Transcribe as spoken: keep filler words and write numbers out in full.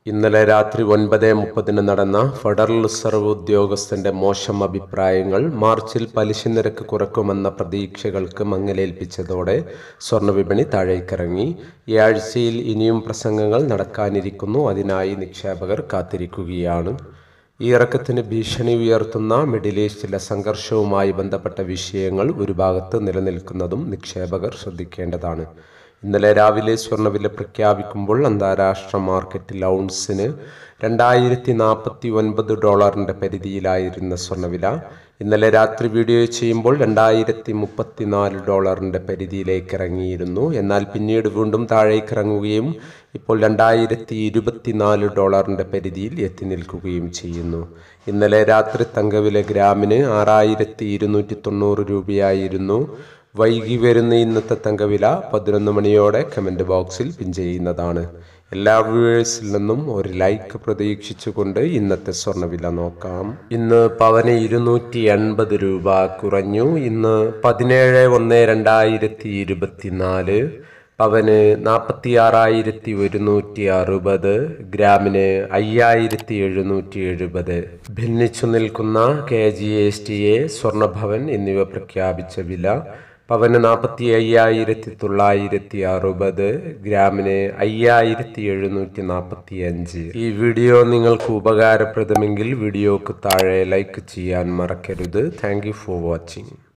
ഇന്നലെ രാത്രി ഒൻപത് മുപ്പതിന് നടന്ന ഫെഡറൽ റിസർവ് ഉദ്യോഗസ്ഥന്റെ മോശം അഭിപ്രായങ്ങൾ മാർച്ചിൽ പലിശ നിരക്ക് കുറക്കുമെന്ന പ്രതീക്ഷകൾക്ക് മങ്ങലേൽപ്പിച്ചതോടെ സ്വർണ്ണവിപണി താഴേക്കിറങ്ങി. ഈ ആഴ്ചയിൽ ഇനിയും പ്രസംഗങ്ങൾ നടക്കാനിരിക്കുന്നു. അതിനായി നിക്ഷേപകർ കാത്തിരിക്കുകയാണ്. ഈ ഇറക്കത്തിന് ഭീഷണി ഉയർത്തുന്ന മിഡിൽ ഈസ്റ്റിലെ സംഘർഷവുമായി ബന്ധപ്പെട്ട വിഷയങ്ങൾ ഒരു ഭാഗത്ത് നിലനിൽക്കുന്നതും നിക്ഷേപകർ ശ്രദ്ധിക്കേണ്ടതാണ്. ഇന്നലെ രാവിലെ സ്വർണ്ണവില പ്രഖ്യാപിക്കുമ്പോൾ അന്താരാഷ്ട്ര മാർക്കറ്റിൽ ഔൺസിന് രണ്ടായിരത്തി നാൽപ്പത്തി ഒൻപത് ഡോളറിന്റെ പരിധിയിലായിരുന്ന സ്വർണ്ണവില ഇന്നലെ രാത്രി വീഡിയോ ചെയ്യുമ്പോൾ രണ്ടായിരത്തി മുപ്പത്തിനാല് ഡോളറിന്റെ പരിധിയിലേക്ക് ഇറങ്ങിയിരുന്നു. എന്നാൽ പിന്നീട് വീണ്ടും താഴേക്ക് ഇറങ്ങുകയും ഇപ്പോൾ രണ്ടായിരത്തി ഇരുപത്തിനാല് ഡോളറിന്റെ പരിധിയിൽ എത്തി നിൽക്കുകയും ചെയ്യുന്നു. ഇന്നലെ രാത്രി തങ്കവില ഗ്രാമിന് ആറായിരത്തി ഇരുന്നൂറ്റി തൊണ്ണൂറ് രൂപയായിരുന്നു. വൈകി വരുന്ന ഇന്നത്തെ തങ്കവില പതിനൊന്ന് മണിയോടെ കമന്റ് ബോക്സിൽ പിൻ ചെയ്യുന്നതാണ്. എല്ലാ വ്യൂവേഴ്സിൽ നിന്നും ഒരു ലൈക്ക് പ്രതീക്ഷിച്ചുകൊണ്ട് ഇന്നത്തെ സ്വർണ്ണവില നോക്കാം. ഇന്ന് പവന് ഇരുന്നൂറ്റി എൺപത് രൂപ കുറഞ്ഞു. ഇന്ന് പതിനേഴ് ഒന്ന് രണ്ടായിരത്തി ഇരുപത്തിനാല് പവന് നാൽപ്പത്തി ആറായിരത്തി ഒരുന്നൂറ്റി അറുപത്, ഗ്രാമിന് അയ്യായിരത്തി എഴുന്നൂറ്റി എഴുപത്. ഭിന്നിച്ചു നിൽക്കുന്ന K G S T A, Swarnabhavan എന്നിവ പ്രഖ്യാപിച്ച വില പവന് നാൽപ്പത്തി അയ്യായിരത്തി തൊള്ളായിരത്തി അറുപത്, ഗ്രാമിന് അയ്യായിരത്തി എഴുന്നൂറ്റി നാൽപ്പത്തി അഞ്ച്. ഈ വീഡിയോ നിങ്ങൾക്ക് ഉപകാരപ്രദമെങ്കിൽ വീഡിയോക്ക് താഴെ ലൈക്ക് ചെയ്യാൻ മറക്കരുത്. Thank you for watching.